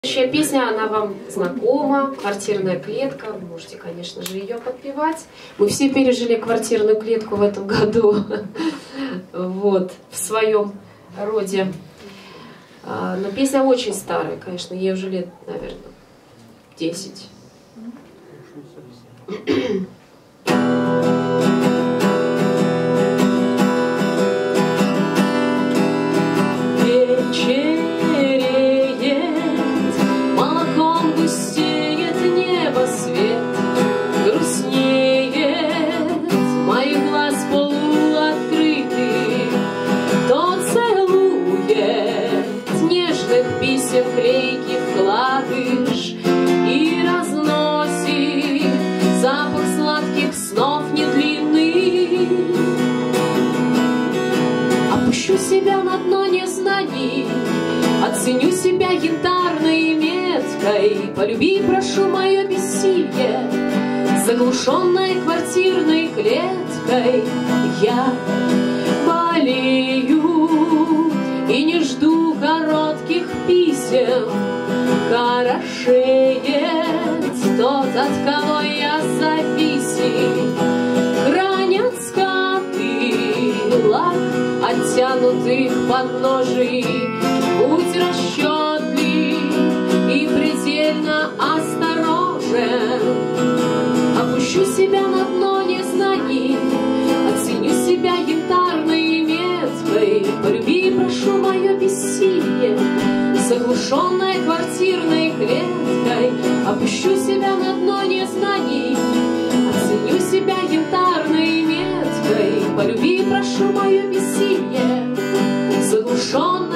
Следующая песня, она вам знакома, «Квартирная клетка». Вы можете, конечно же, ее подпевать. Мы все пережили квартирную клетку в этом году, вот, в своем роде. Но песня очень старая, конечно, ей уже лет, наверное, 10. Писем клейкий вкладыш и разносит запах сладких снов недлинных. Опущу себя на дно незнаний, оценю себя янтарной меткой. Полюби, прошу, мое бессилие, заглушенной квартирной клеткой. Я болею и не жду коротких писем. Хорошеет тот, от кого я зависим. Хранят скаты лак оттянутых подножий. Будь расчетлив и предельно осторожен. Опущу себя на дно незнаний, оценю себя янтарной меткой. Полюби, прошу, мое бессилие, заглушенной квартирной клеткой. Опущу себя на дно незнаний, оценю себя янтарной меткой. Полюби, прошу, мое бессилие, заглушенной